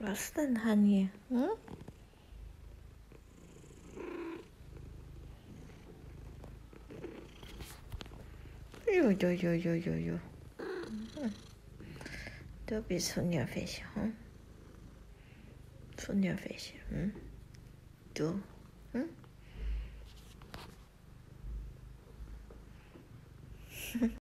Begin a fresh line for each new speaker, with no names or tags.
Was denn, Hanni? Hm? Jo. Du bist so nervig, hm? So nervig, hm? Du, hm?